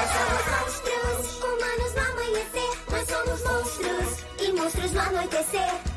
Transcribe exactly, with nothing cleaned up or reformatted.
Somos monstros, humanos no amanhecer. Nós somos monstros e monstros no anoitecer.